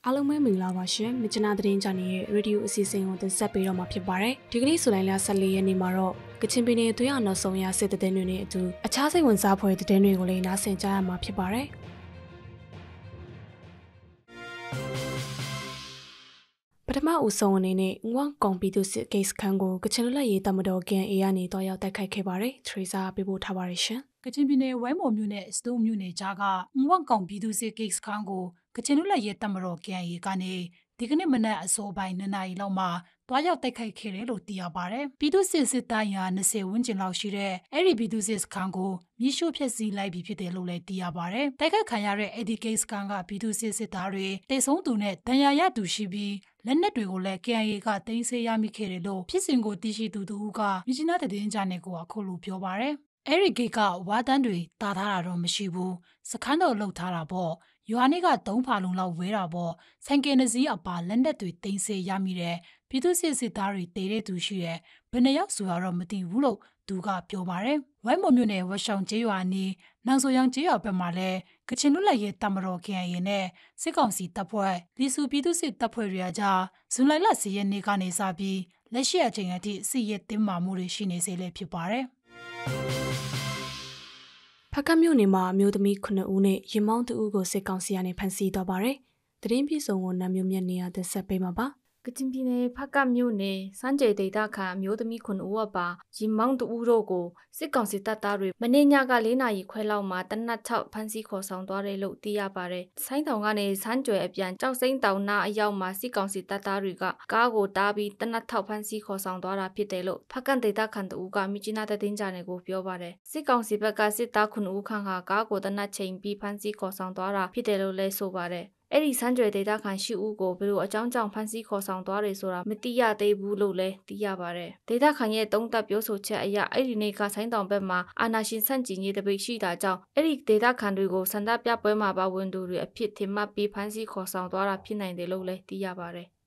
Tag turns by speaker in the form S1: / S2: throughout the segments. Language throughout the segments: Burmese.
S1: အားလုံးပဲမင်္ဂလာပါရှင်မြချနာသတင်းချန်နယ်ရဲ့ရေဒီယိုအစီအစဉ်ကိုတင်ဆက်ပေးတော့မှာဖြစ်ပါတယ်ဒီကနေ့ဇူလိုင်လ14ရက်နေ့မှာတော့ကချင်ပြည်နယ်အတွင်းအောင်နောက်ဆုံးရစစ်တပ်တွေနဲ့အတူအခြားစိတ်ဝင်စားဖွယ်သတင်းတွေကိုလည်းနားဆင်ကြရမှာဖြစ်ပါတယ်ပထမဦးဆုံးအနေနဲ့ငွမ်ကောင်ပြည်သူစစ်ကိစ္စခန်းကိုကချင်လူလက်ရေးတမတော် KNA ကနေတွားရောက်တိုက်ခိုက်ခဲ့ပါတယ်ထရီစာပေးပို့ထားပါတယ်ရှင်
S2: ကချင်ပြည်နယ်ဝိုင်းမော်မြို့နယ်စတိုးမြို့နယ်ကြားကငွမ်ကောင်ပြည်သူစစ်ကိစ္စခန်းကိုကချင်လူလက်ရေးတမတော် KNA ကနေဒီကနေ့မနက်အစောပိုင်း2 နာရီလောက်မှာတွားရောက်တိုက်ခိုက်ခဲ့တယ်လို့သိရပါတယ်။ပြည်သူစစ်စစ်သားရာ20ဝန်းကျင်လောက်ရှိတဲ့အဲ့ဒီပြည်သူစစ်စခန်းကိုမြေရှို့ဖျက်ဆီးလိုက်ပြီးဖြစ်တယ်လို့လည်းသိရပါတယ်။တိုက်ခိုက်ခံရတဲ့အဲ့ဒီကိစ္စခန်းကပြည်သူစစ်စစ်သားတွေတိတ်ဆုံးသူနဲ့ဒဏ်ရာရသူရှိပြီးလက်နက်တွေကိုလည်း KNA ကတင်ဆက်ရမိခဲ့တယ်လို့ဖြစ်စဉ်ကိုသိရှိသူတို့ကမြစ်နာသတင်းကြားနယ်ကိုအခုလိုပြောပါတယ်။အဲ့ဒီဂိတ်ကဝါတန်းတွေတာထားတာတော့မရှိဘူး။စခန်းတော့လှုပ်ထားတာပေါ့။ရွာနေက3 ဖာလုံလောက်ဝဲတာပေါ့။ဆိုင်ကယ်နှစီးအပါလက်နက်တွေတင်ဆက်ရမိတယ်။ပြည်သူစစ်စစ်သားတွေတေတဲ့သူရှိတယ်။ဘယ်နှယောက်ဆိုတာတော့မသိဘူးလို့သူကပြောပါတယ်။ဝိုင်းမော်မြို့နယ်ဝရှောင်ကျေးရွာနီးနောင်ဆိုရောင်ကျေးရွာဘက်မှာလည်းကချင်လူလက်ရေးတမတော် KNA နဲ့စစ်ကောင်စီတပ်ဖွဲ့လီဆူပြည်သူစစ်တပ်ဖွဲ့တွေကြားဇွန်လ10 ရက်နေ့ကနေစပြီးလက်ရှိအချိန်အထိစစ်ရေးတင်းမာမှုတွေရှိနေစေလည်းဖြစ်ပါတယ်။
S1: ဖကတ်မြို့နယ်မှာမျိုးသမီး9ဦးနဲ့ရင်မောင်း2ဦးကိုစစ်ကောင်စီကနေဖမ်းဆီးသွားပါတယ်။တရင်ပြည်စုံကိုနာမျိုးမြတ်နေရတဲ့ဆက်ပေးမှာပါ
S3: ကချင်ပြည်နယ်ဖကတ်မြို့နယ်စန်းကျေဒေသခံအမျိုးသမီး9ဦးအပါရင်မောင်း2ဦးတို့ကိုစစ်ကောင်စီတပ်သားတွေမနေ့ညက4 နာရီခွဲလောက်မှာတနတ်6ဖမ်းဆီးခေါ်ဆောင်သွားတယ်လို့သိရပါတယ်။ဆိုင်းတောင်ကနေစန်းကျွဲအပြန်ကြောက်စိမ့်တောင်နာအရောက်မှာစစ်ကောင်စီတပ်သားတွေကကားကိုတားပြီးတနတ်6ဖမ်းဆီးခေါ်ဆောင်သွားတာဖြစ်တယ်လို့ဖကတ်ဒေသခံတဦးကမြစ်နာသတင်းကြားနယ်ကိုပြောပါတယ်။စစ်ကောင်စီဘက်ကစစ်သား9ဦးခန့်ဟာကားကိုတနတ်ချိန်ပြီးဖမ်းဆီးခေါ်ဆောင်သွားတာဖြစ်တယ်လို့လည်းဆိုပါတယ်။အဲ့ဒီစန်းကြွယ်ဒေတာခံရှိဦးကိုဘယ်လိုအကြောင်းကြောင့်ဖမ်းဆီးခေါ်ဆောင်သွားတယ်ဆိုတာမသိရသေးဘူးလို့လည်းသိရပါတယ်။ဒေတာခံရဲ့တုံးတက်ပြောဆိုချက်အရအဲ့ဒီနေ့ကဆိုင်းတောင်ဘက်မှာအာဏာရှင်ဆန့်ကျင်ရေးတပိတ်ရှိတာကြောင့်အဲ့ဒီဒေတာခံတွေကိုစန္ဒပြပွဲမှာပါဝင်သူတွေအဖြစ်ထင်မှတ်ပြီးဖမ်းဆီးခေါ်ဆောင်သွားတာဖြစ်နိုင်တယ်လို့လည်းသိရပါတယ်။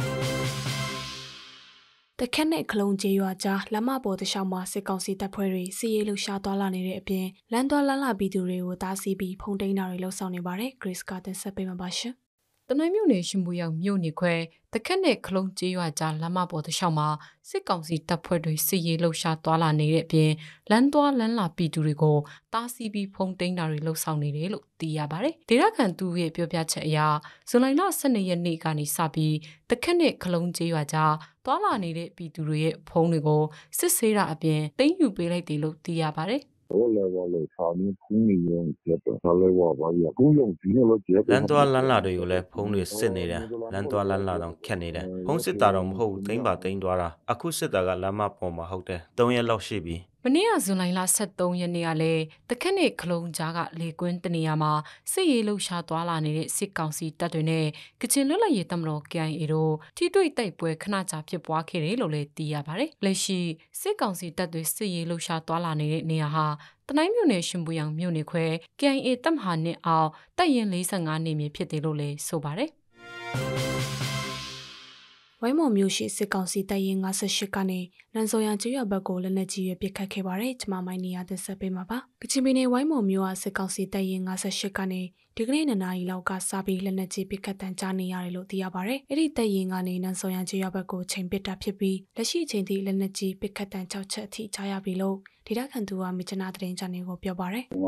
S1: တခက်နဲ့ခလုံးကျေးရွာကြားလမ်းမပေါ်တလျှောက်မှာစစ်ကောင်စီတပ်ဖွဲ့တွေစီးရဲလှုပ်ရှားသွားလာနေတဲ့အပြင်လမ်းသွားလမ်းလာပြည်သူတွေကိုတားဆီးပြီးဖုန်တိန်တာတွေလှုပ်ဆောင်နေပါတယ်။ Grace ကတင်ဆက်ပေးမှာပါရှင်
S2: ။တနိုင်းမြို့နယ်ရှင်ဘူရောက်မြို့နယ်ခွဲတခက်နဲ့ခလုံးကျေးရွာကြားလမ်းမပေါ်တလျှောက်မှာစစ်ကောင်စီတပ်ဖွဲ့တွေစီးရဲလှုပ်ရှားသွားလာနေတဲ့အပြင်လမ်းသွားလမ်းလာပြည်သူတွေကိုတားဆီးပြီးဖုန်တိန်တာတွေလှုပ်ဆောင်နေတယ်လို့သိရပါတယ်။ဒေသခံသူရဲ့ပြောပြချက်အရဇူလိုင်လ12 ရက်နေ့ကနေစပြီးတခက်နဲ့ခလုံးကျေးရွာကြားသွားလာနေတဲ့ပြည်သူတွေရဲ့ဖုန်းတွေကိုစစ်ဆေးတာအပြင်သိမ်းယူပေးလိုက်တယ်လို့သိရပါတယ်
S4: 我来我来查你朋友接的，他来我也不用急了接。
S5: လမ်းသွားလမ်းလာတွေကိုလည်းဖုန်းတွေစစ်နေတယ်လမ်းသွားလမ်းလာတော့ခက်နေတယ်ဖုန်းစစ်တာတော့မဟုတ်သိမ်းပါသိမ်းသွားတာအခုစစ်တာကလမ်းမပေါ်မှာဟုတ်တယ်3 ရက်လောက်ရှိပြီ
S2: မနေ့ကဇွန်လ13 ရက်နေ့ကလည်းတခက်နဲ့ခလုံးကြားကလေကွင်းတနေရာမှာစစ်ရေးလှုပ်ရှားသွားလာနေတဲ့စစ်ကောင်စီတပ်တွေနဲ့ကချင်လွတ်လပ်ရေးတပ်မတော် KIA တို့ထိတွေ့တိုက်ပွဲခဏကြာဖြစ်ပွားခဲ့တယ်လို့လည်းသိရပါတယ်။လက်ရှိစစ်ကောင်စီတပ်တွေစစ်ရေးလှုပ်ရှားသွားလာနေတဲ့နေရာဟာတနိုင်းမြို့နယ်ရှင်ဘူရောင်မြို့နယ်ခွဲ KIA တပ်မဟာနှစ်အောင်တပ်ရင်45နေမြေဖြစ်တယ်လို့လည်းဆိုပါတယ်။
S1: ဝိုင်းမော်မြို့ရှိစစ်ကောင်စီတပ်ရင်58ကနေနန်ဆိုရန်ကျွော်ဘက်ကိုလက်နက်ကြီးရပစ်ခတ်ခဲ့ပါတယ်။ကျမမိုင်းနေရတဲ့ဆက်ပေးမှာပါ။ကချင်ပြည်နယ်ဝိုင်းမော်မြို့ကစစ်ကောင်စီတပ်ရင်58ကနေဒီကနေ့2 နာရီလောက်ကစပြီးလက်နက်ကြီးပစ်ခတ်တန်းကြားနေရတယ်လို့သိရပါတယ်။အဲ့ဒီတပ်ရင်ကနေနန်ဆိုရန်ကျွော်ဘက်ကိုချိန်ပစ်တာဖြစ်ပြီးလက်ရှိအချိန်ထိလက်နက်ကြီးပစ်ခတ်တန်း6 ချက်အထိကြားရပြီလို့ဒေတာခံသူကမြချနာသတင်းချန်နယ်ကိုပြောပါတယ်
S4: ။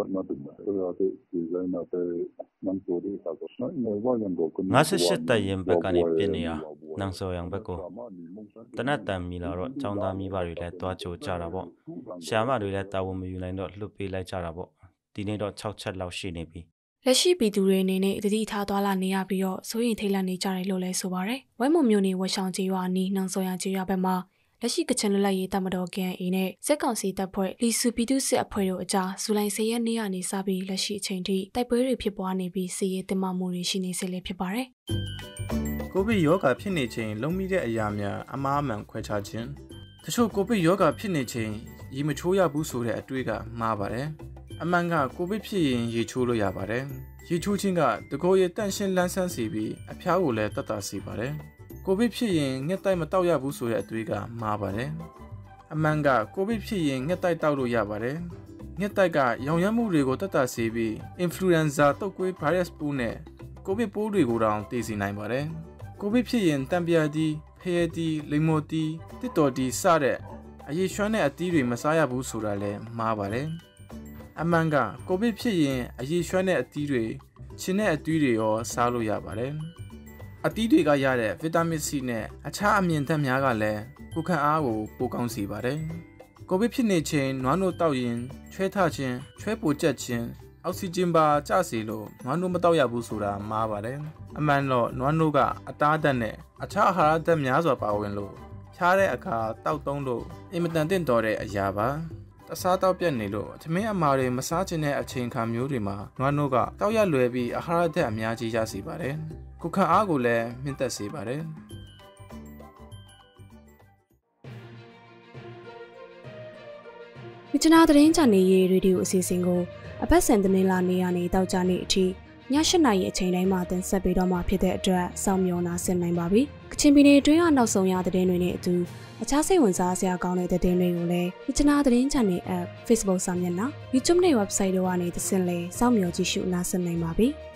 S5: 58တပ်ရင်ဘက်ကနေပြင်းနေတာနန်ဆိုရန်ဘက်ကိုတနတ်တန်မီလာတော့ចောင်းသားမိဘတွေလည်းတွားကြိုကြတာပေါ့ရှာမတွေလည်းတာဝန်မယူနိုင်တော့လှုပ်ပေးလိုက်ကြတာပေါ့ဒီနေ့တော့6 ချက်လောက်ရှိနေပြီ
S1: လက်ရှိပြည်သူတွေအနေနဲ့တတိထားသွားလာနေရပြီးတော့စိုးရင်ထိတ်လန့်နေကြတယ်လို့လည်းဆိုပါတယ်။ဝိုင်းမုံမျိုးနေဝရှောင်ကျေးရွာနီးနန်ဆိုရန်ကျေးရွာဘက်မှာလက်ရှိကချင်လွတ်လပ်ရေးတပ်မတော် KNA နဲ့စစ်ကောင်စီတပ်ဖွဲ့လီဆူပြည်သူစစ်အဖွဲ့တို့အကြားဇူလိုင်10 ရက်နေ့ကနေစပြီးလက်ရှိအချိန်ထိတိုက်ပွဲတွေဖြစ်ပွားနေပြီးစစ်ရေးတင်မာမှုတွေရှိနေစေလည်းဖြစ်ပါတယ်
S6: ။ကိုဗစ်ရောဂါဖြစ်နေချိန်လုံမိတဲ့အရာများအမှားအမှန်ခွဲခြားခြင်းတချို့ကိုဗစ်ရောဂါဖြစ်နေချိန်ရေမချိုးရဘူးဆိုတဲ့အတွေ့ကမှားပါတယ်။အမှန်ကကိုဗစ်ဖြစ်ရင်ရေချိုးလို့ရပါတယ်။ရေချိုးခြင်းကတကောရဲ့တန့်ရှင်းလန်းဆန်းစေပြီးအဖျားကိုလည်းတက်တာစေပါတယ်။ကိုဗစ်ဖြစ်ရင်ငှက်တိုက်မတောက်ရဘူးဆိုတဲ့အတွေ့ကမှားပါတယ်။အမှန်ကကိုဗစ်ဖြစ်ရင်ငှက်တိုက်တောက်လို့ရပါတယ်။ငှက်တိုက်ကရောင်ရမ်းမှုတွေကိုတက်တာစေပြီး influenza တုပ်ကွေး virus ပိုးနဲ့ကိုဗစ်ပိုးတွေကိုတောင်သိစေနိုင်ပါတယ်ကိုဗစ်ဖြစ်ရင်တံပြာတီးဖရဲတီးလိမ္မော်တီးတစ်တော်တီးစတဲ့အရေးရွှမ်းတဲ့အသီးတွေမစားရဘူးဆိုတာလည်းမှားပါတယ်အမှန်ကကိုဗစ်ဖြစ်ရင်အရေးရွှမ်းတဲ့အသီးတွေချင်းတဲ့အသီးတွေရောစားလို့ရပါတယ်အသီးတွေကရတဲ့ဗီတာမင် C နဲ့အခြားအမြင့်ဓာတ်များကလည်းကိုယ်ခံအားကိုပိုကောင်းစေပါတယ်ကိုဗစ်ဖြစ်နေချိန်နွားနို့တောက်ရင်ချွဲထခြင်းချွဲပိုကျက်ခြင်းအောက်ဆီဂျင်ပါကျစေလို့နွားနို့မတောက်ရဘူးဆိုတာမှားပါတယ်အမှန်တော့နွားနို့ကအသားဓာတ်နဲ့အခြားအာဟာရဓာတ်များစွာပါဝင်လို့ဖြားတဲ့အခါတောက်သုံးလို့အင်မတန်သင့်တော်တဲ့အရာပါတစားတောက်ပြက်နေလို့သမင်းအမာတွေမစားချင်တဲ့အချိန်ခါမျိုးတွေမှာနွားနို့ကတောက်ရလွယ်ပြီးအာဟာရဓာတ်အများကြီးရစေပါတယ်ကိုယ်ခံအားကိုလည်းမြင့်တက်စေပါတယ်
S1: မြချနာသတင်းချန်နယ်ရေဒီယိုအစီအစဉ်ကိုအပတ်စဉ်သတင်းလာနေရနေတောက်ကြနေအထိည7:00 နာရီအချိန်တိုင်းမှာတင်ဆက်ပေးတော့မှာဖြစ်တဲ့အတွက်စောင့်မျှော်နာဆင်နိုင်ပါပြီ။ကချင်ပြည်နယ်အတွင်းကနောက်ဆုံးရသတင်းတွေနဲ့အတူအခြားစိတ်ဝင်စားစရာကောင်းတဲ့သတင်းတွေကိုလည်းမြချနာသတင်းချန်နယ် app Facebook စာမျက်နှာ YouTube နဲ့ website တို့ကနေသင်လေစောင့်မျှော်ကြည့်ရှုနားဆင်နိုင်ပါပြီ။